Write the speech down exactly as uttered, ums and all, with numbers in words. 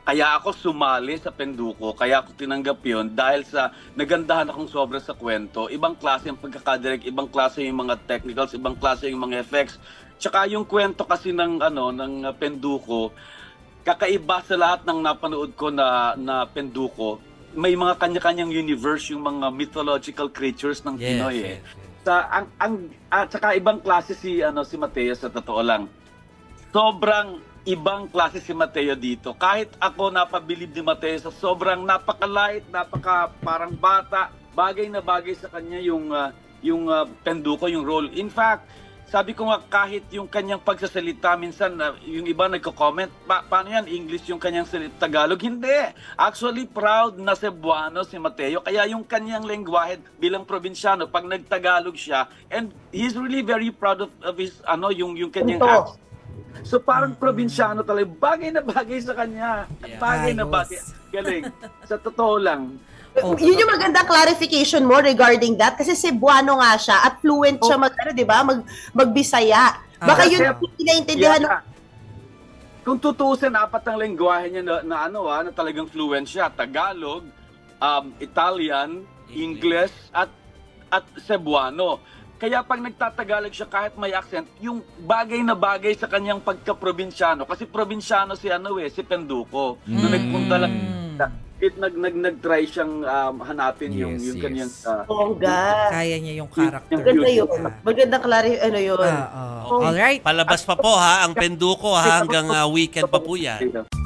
Kaya ako sumali sa Penduko, kaya ako tinanggap yon dahil sa nagandahan akong sobra sa kwento. Ibang klase yung pagkakadirect, ibang klase yung mga technicals, ibang klase yung mga effects. Tsaka yung kwento kasi ng ano ng uh, Penduko, kakaiba sa lahat ng napanood ko na na Penduko. May mga kanya-kanyang universe yung mga mythological creatures ng Yes, Pinoy eh. yes, yes. Sa ang ang at saka ibang klase si ano si Mateo sa totoo lang. Sobrang ibang klase si Mateo dito. Kahit ako napabilib ni Mateo sa sobrang napaka-light, napaka parang bata, bagay na bagay sa kanya yung uh, yung uh, Penduko, yung role. In fact, sabi ko nga kahit yung kanyang pagsasalita minsan uh, yung iba nagko-comment, pa paano yan English yung kanyang salita Tagalog? Hindi. Actually proud na Cebuano si Mateo. Kaya yung kanyang lengguwahe bilang probinsyano pag nagtagalog siya, and he's really very proud of, of his ano yung yung kanyang accent. So parang probinsyano talaga, bagay na bagay sa kanya. Yeah. Bagay na Ayos. bagay. Galing. Sa totoo lang. Oh. Yun yung magandang clarification mo regarding that kasi Cebuano nga siya at fluent siya mag, ano, di ba? Mag, magbisaya. Baka Ah, yun yeah. yung pinaintindihan Yeah. Kung tutusin, apat ang lengguwahe niya na, na ano ah, na talagang fluent siya. Tagalog, um, Italian, English, at at Cebuano. Kaya pag nagtatagalog siya kahit may accent, yung bagay na bagay sa kanyang pagka-probinsyano. Kasi probinsyano si ano eh, si Penduko. Mm. Nung nagpunta lang, it, nag, nag, nag-try siyang um, hanapin yung, Yes, yung yes. kanyang... Uh, bongga. Kaya niya yung character. Maganda yun. Ah. Magandang klari, ano yun. Ah, oh. Alright. Palabas pa po ha, ang Penduko ha, hanggang uh, weekend pa po yan.